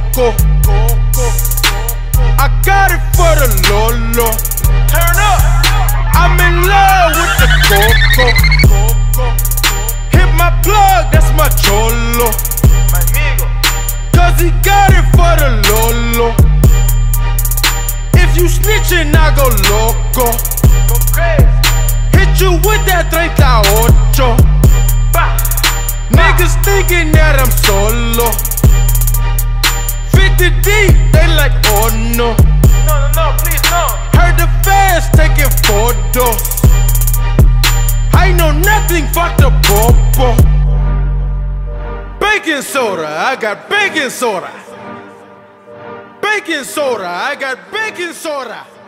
coco. I got it for the Lolo. Turn up. I'm in love with the coco. Hit my plug, that's my cholo. Cause he got it for the Lolo. If you snitchin', I go loco. Hit you with that 38. Niggas thinking that I'm solo. 50 deep, they like, oh no. No, please no. Heard the fans taking photos. I know nothing, fuck the popo. Baking soda, I got baking soda. Baking soda, I got baking soda.